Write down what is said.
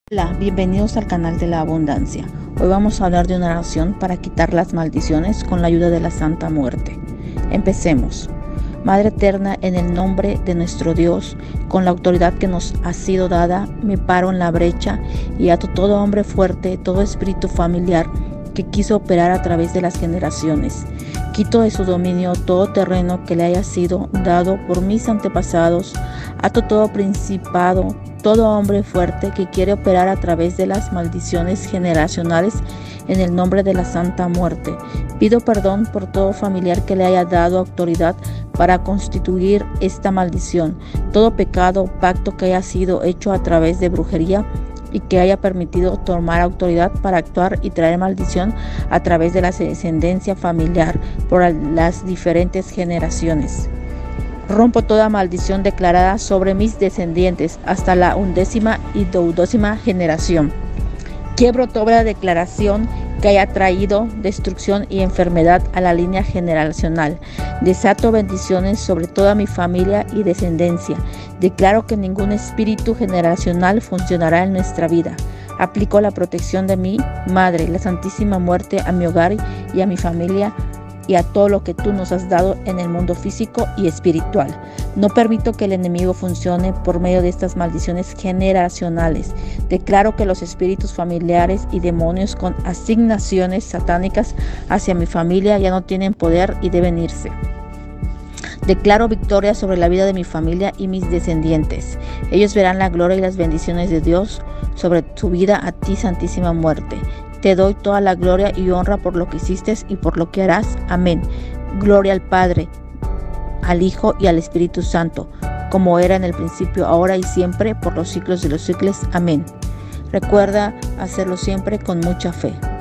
Hola, bienvenidos al canal de la abundancia. Hoy vamos a hablar de una oración para quitar las maldiciones con la ayuda de la Santa Muerte. Empecemos. Madre eterna, en el nombre de nuestro Dios, con la autoridad que nos ha sido dada, me paro en la brecha y ato todo hombre fuerte, todo espíritu familiar que quiso operar a través de las generaciones. Quito de su dominio todo terreno que le haya sido dado por mis antepasados. Ato todo principado, todo hombre fuerte que quiere operar a través de las maldiciones generacionales en el nombre de la Santa Muerte. Pido perdón por todo familiar que le haya dado autoridad para constituir esta maldición. Todo pecado, pacto que haya sido hecho a través de brujería y que haya permitido tomar autoridad para actuar y traer maldición a través de la descendencia familiar por las diferentes generaciones. Rompo toda maldición declarada sobre mis descendientes hasta la 11ª y 12ª generación. Quiebro toda declaración que haya traído destrucción y enfermedad a la línea generacional. Desato bendiciones sobre toda mi familia y descendencia. Declaro que ningún espíritu generacional funcionará en nuestra vida. Aplico la protección de mi Madre, la Santísima Muerte, a mi hogar y a mi familia y a todo lo que tú nos has dado en el mundo físico y espiritual. No permito que el enemigo funcione por medio de estas maldiciones generacionales. Declaro que los espíritus familiares y demonios con asignaciones satánicas hacia mi familia ya no tienen poder y deben irse. Declaro victoria sobre la vida de mi familia y mis descendientes. Ellos verán la gloria y las bendiciones de Dios sobre tu vida, a ti, Santísima Muerte. Te doy toda la gloria y honra por lo que hiciste y por lo que harás. Amén. Gloria al Padre, al Hijo y al Espíritu Santo, como era en el principio, ahora y siempre, por los siglos de los siglos. Amén. Recuerda hacerlo siempre con mucha fe.